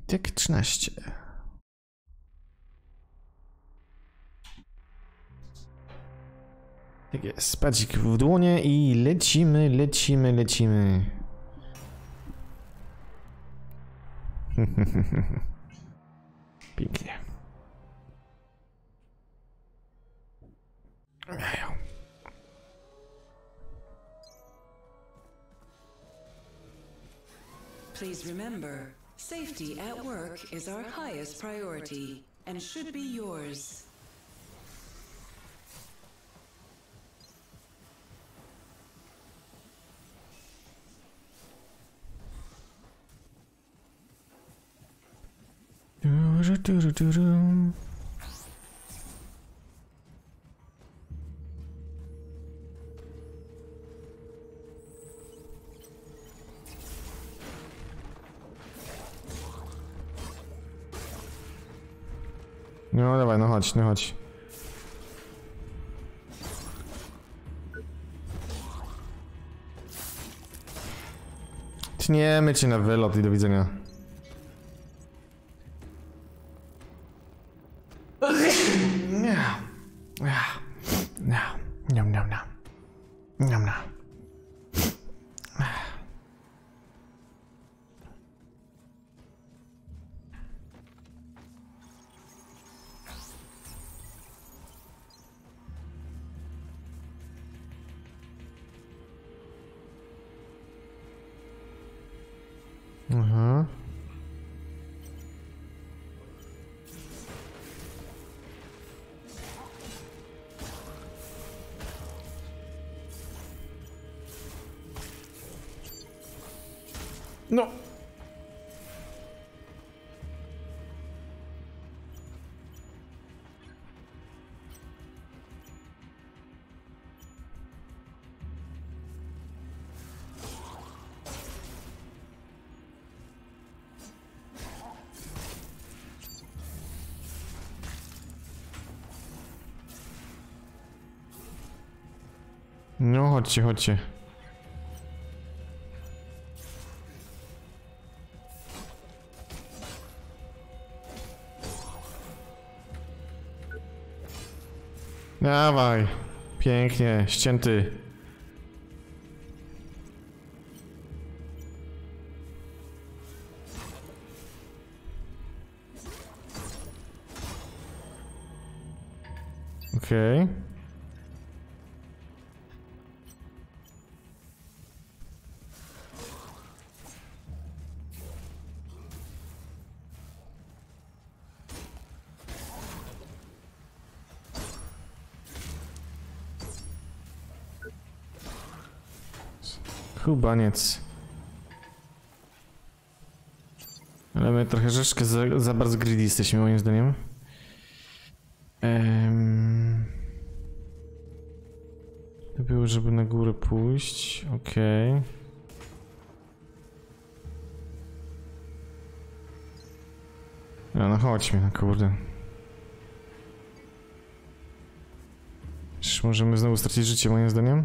Tak 13. Tak jest, spadzik w dłonie i lecimy. Pięknie. Please remember, safety at work is our highest priority and should be yours. No dawaj, no chodź, no chodź. Tniemy cię na wylot i do widzenia. Aha. No. No chodźcie, chodźcie. Dawaj. Pięknie, ścięty. Okej. Chubaniec. Ale my troszeczkę za bardzo greedy jesteśmy, moim zdaniem. To było, żeby na górę pójść. Okej. No chodźmy, no kurde. Czy możemy znowu stracić życie, moim zdaniem?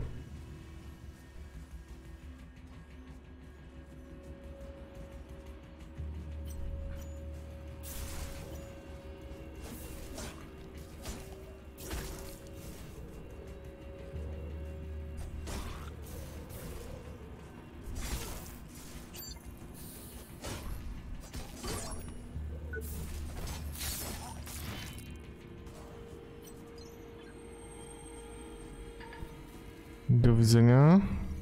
Do widzenia.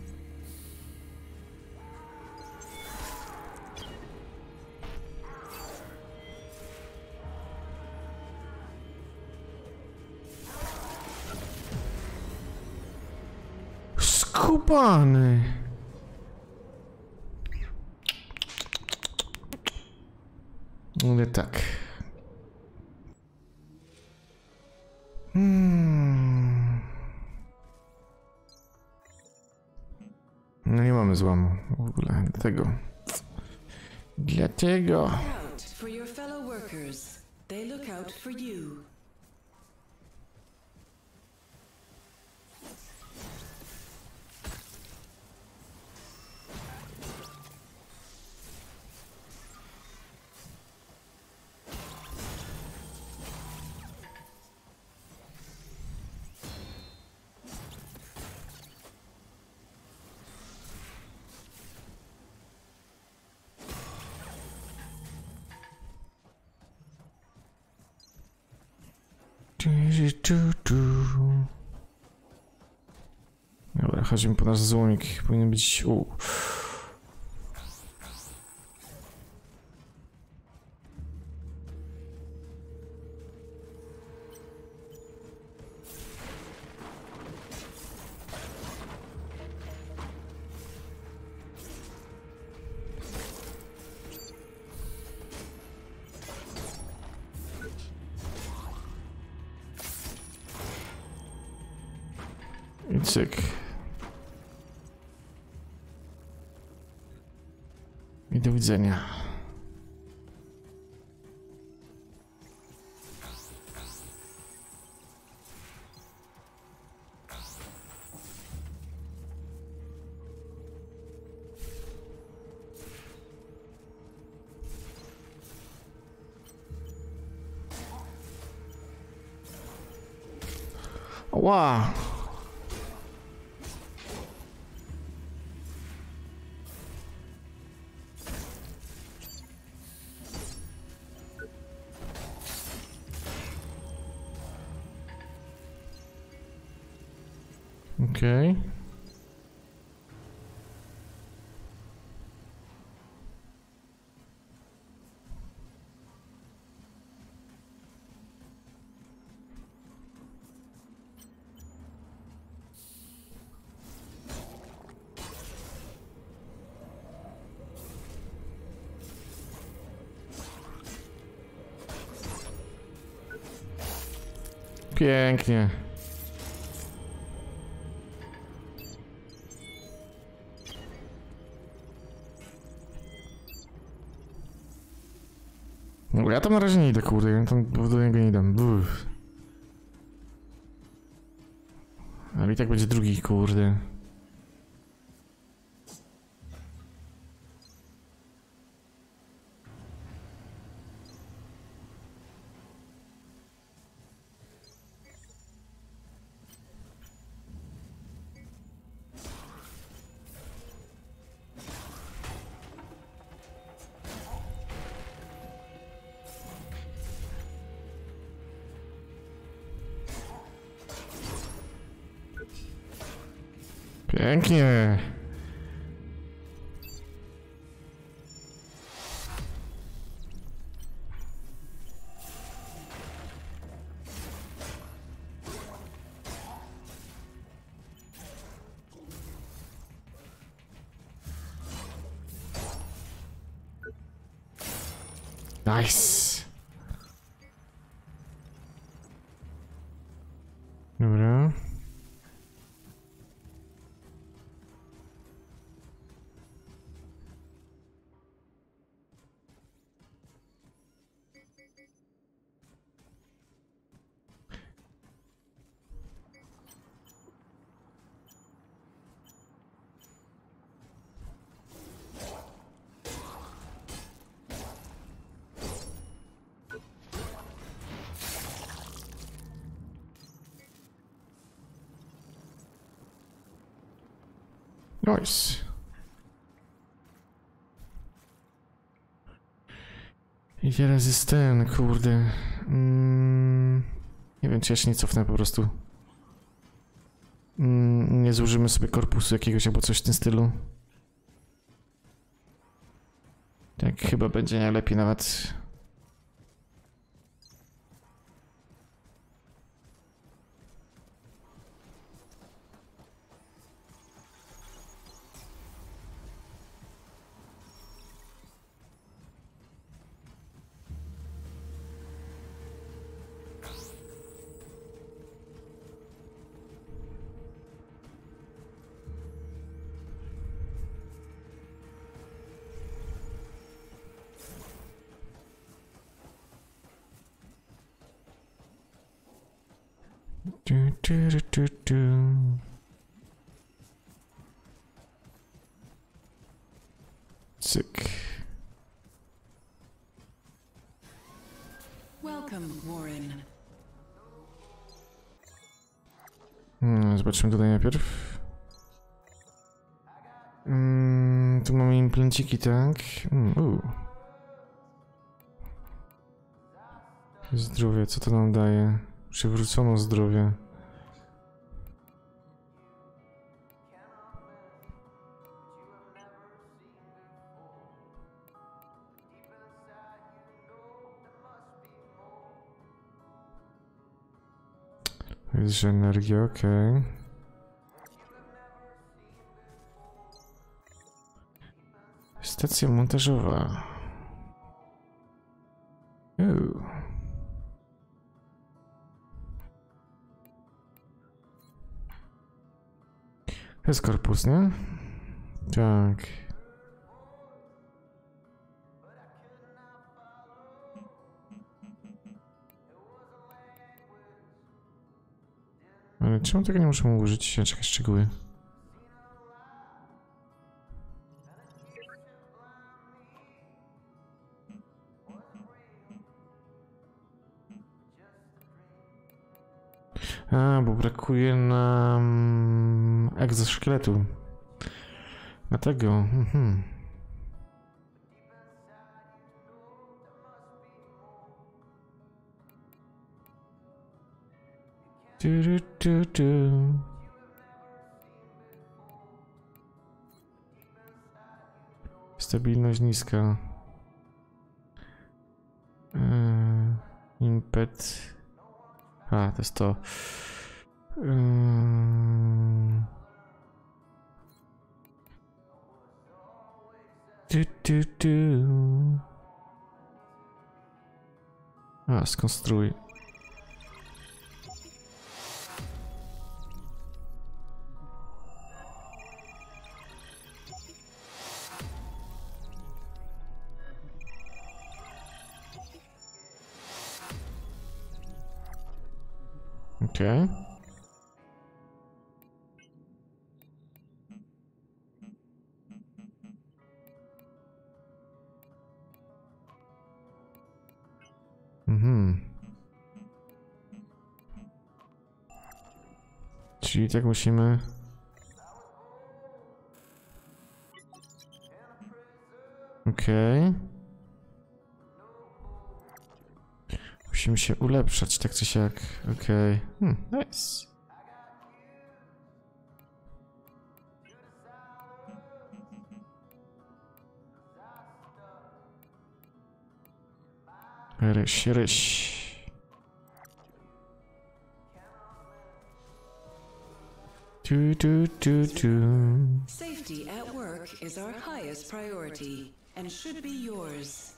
Skubany. Ale tak. No nie mamy złamu w ogóle, dlatego. For your fellow workers, they look out for you. Dobra, chodźmy po nasz złomik. Powinien być... I cyk. I do widzenia. Wow. Okej. Pięknie. No, ja tam na razie nie idę, kurde, ja tam do niego nie idę. Ale i tak będzie drugi, kurde. Pięknie. Nice. Dobra. Nice. I teraz jest ten, kurde. Nie wiem, czy ja się nie cofnę po prostu. Nie zużymy sobie korpusu jakiegoś albo coś w tym stylu. Tak chyba będzie najlepiej nawet. Cyk. Welcome, Warren. Zobaczymy tutaj najpierw. Tu mamy implanciki, tak? Zdrowie, co to nam daje? Przywrócono zdrowie. Jest, że energia, okej. Stacja montażowa. To jest korpus, nie? Tak. Ale czemu tego nie możemy użyć? Czekaj, szczegóły. A, bo brakuje nam egzoszkieletu. Dlatego. Stabilność niska. Impet. A, to jest to. A, skonstruuj. Okej. Czyli tak musimy... Okej. Musimy się ulepszać, tak czy siak. Okej. Nice. Ryś, ryś. Safety at work is our highest priority and should be yours.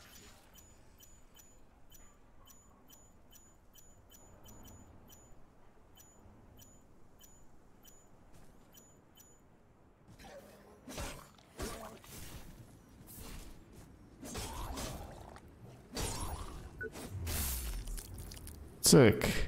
Cyk.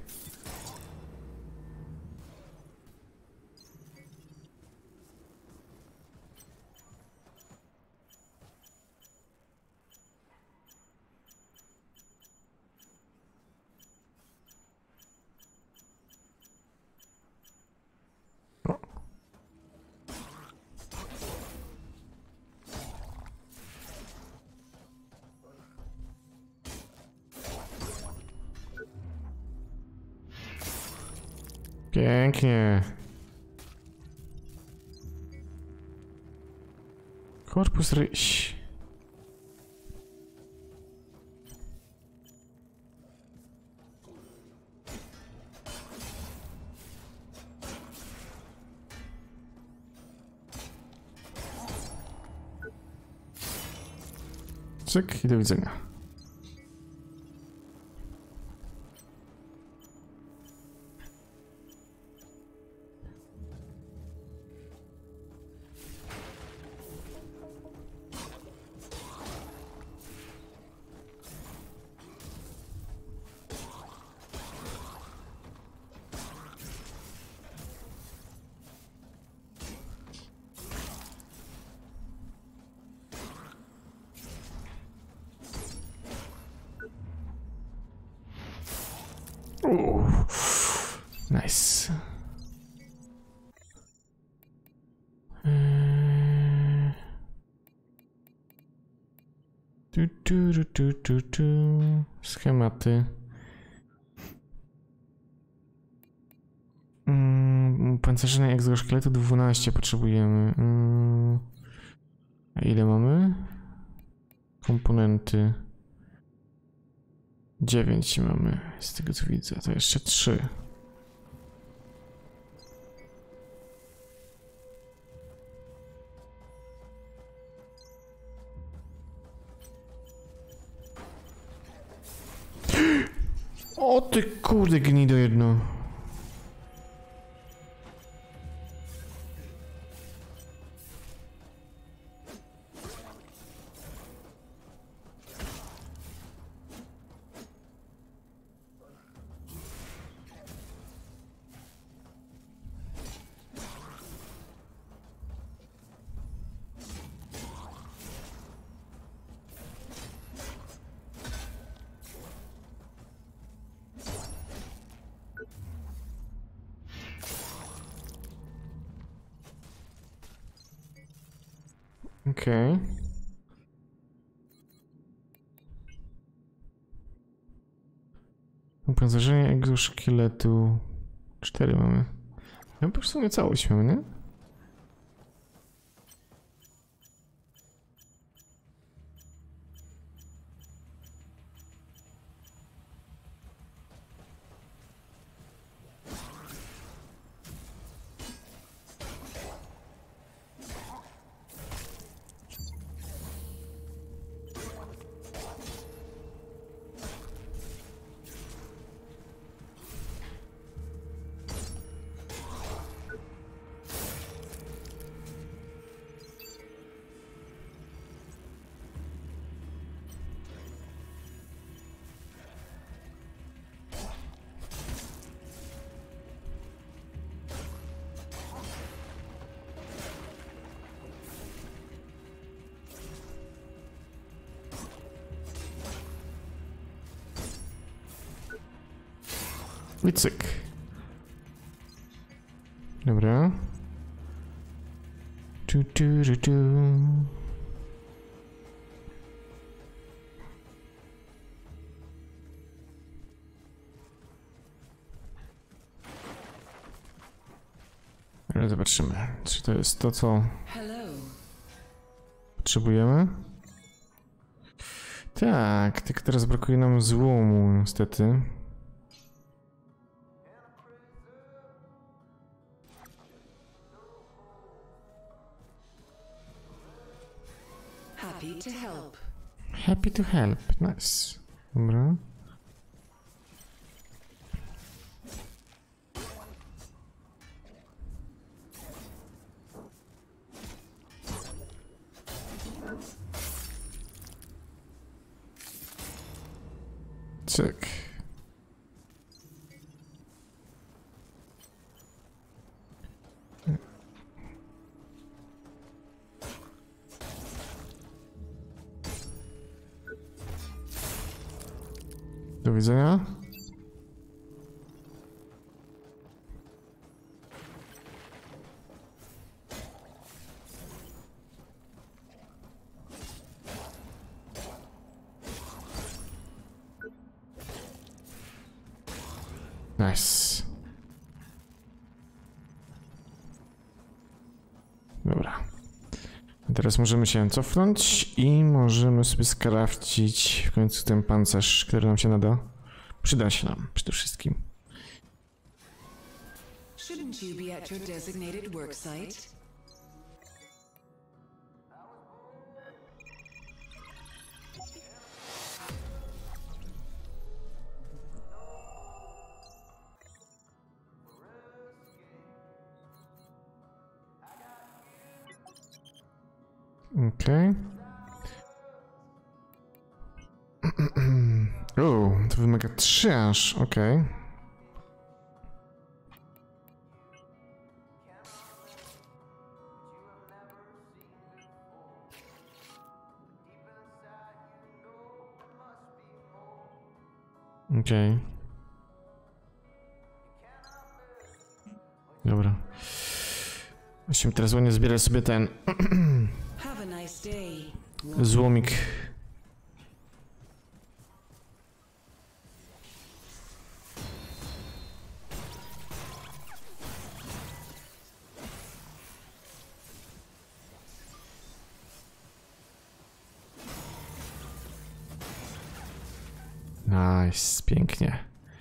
Pięknie. Korpus ryś. Cyk i do widzenia. Nice. Schematy. Opancerzenia egzoszkieletu 12 potrzebujemy. A ile mamy? Komponenty. 9 mamy, z tego co widzę. To jeszcze 3. O ty kurde gnido jedno. Okej. Opancerzenie egzoszkieletu 4 mamy. No po w sumie całość mamy, nie? I cyk. Dobra. Tu. Ale zobaczymy, czy to jest to, co potrzebujemy. Tak, tylko teraz brakuje nam złomu, niestety. Happy to help. Happy to help, nice. Dobra. Cyk. Do widzenia. Nice. Dobra. Teraz możemy się cofnąć i możemy sobie skrafcić w końcu ten pancerz, który nam się nada. Przyda się nam przede wszystkim. Shouldn't you be at your designated work site? Okej. O, to wymaga 3 aż, okej. Okej. Dobra. Musimy teraz ładnie zbierać sobie ten Have a nice day. złomik. Nice, pięknie.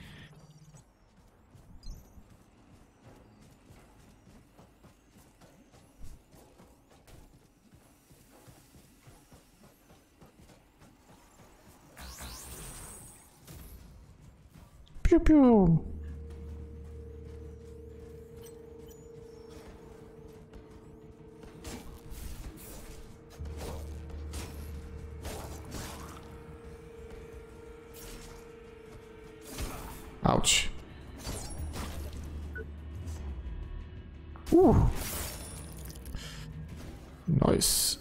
Piu, piu. Ouch. Nice.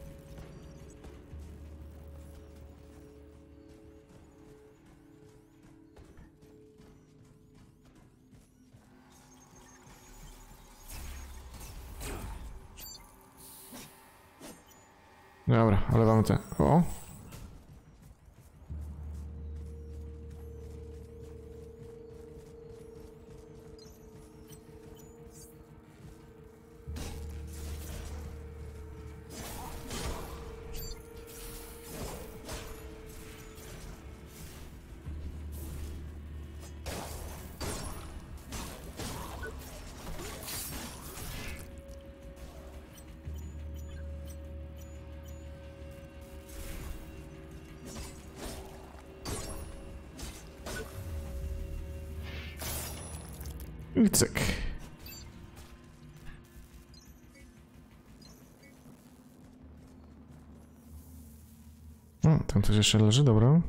Dobra, ale mamy te. O. I cyk. O, tam coś jeszcze leży, dobra.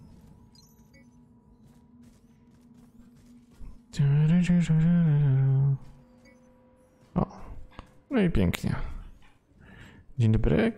O, no i pięknie. Dzień dobry.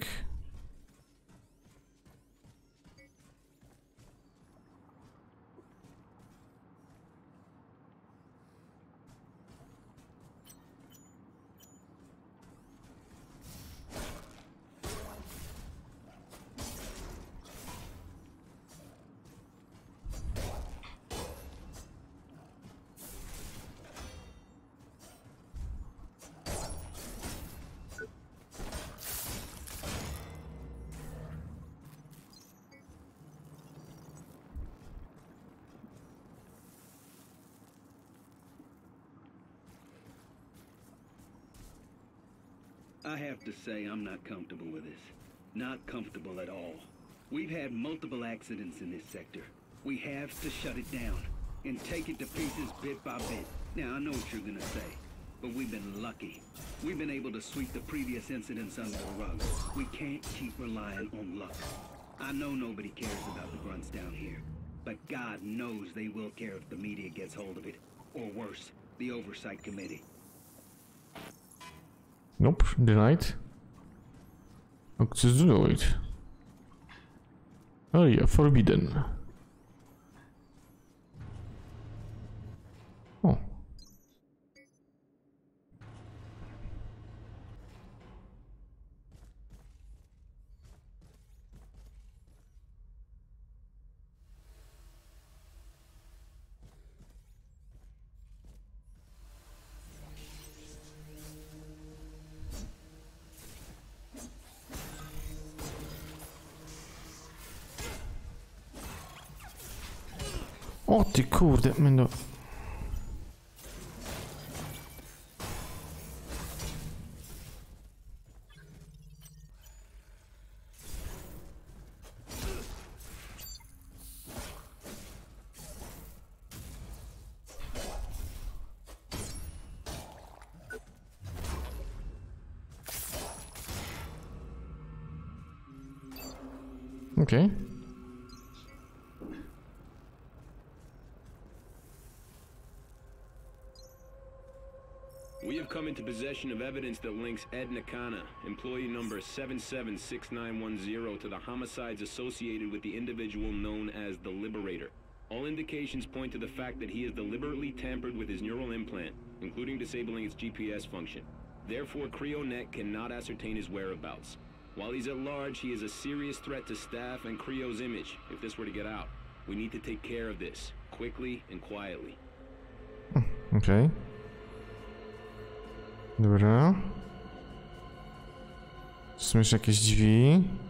I have to say I'm not comfortable with this. Not comfortable at all. We've had multiple accidents in this sector. We have to shut it down and take it to pieces bit by bit. Now, I know what you're gonna say, but we've been lucky. We've been able to sweep the previous incidents under the rug. We can't keep relying on luck. I know nobody cares about the grunts down here, but God knows they will care if the media gets hold of it. Or worse, the Oversight Committee. Nope, denied. Access denied. Oh yeah, forbidden. Oh. O ty kurde, mendo. Okay. We have come into possession of evidence that links Ed Nakana, employee number 776910, to the homicides associated with the individual known as the Liberator. All indications point to the fact that he has deliberately tampered with his neural implant, including disabling its GPS function. Therefore, CreoNet cannot ascertain his whereabouts. While he's at large, he is a serious threat to staff and Creo's image, if this were to get out. We need to take care of this, quickly and quietly. Okay. Dobra. Są jeszcze jakieś drzwi.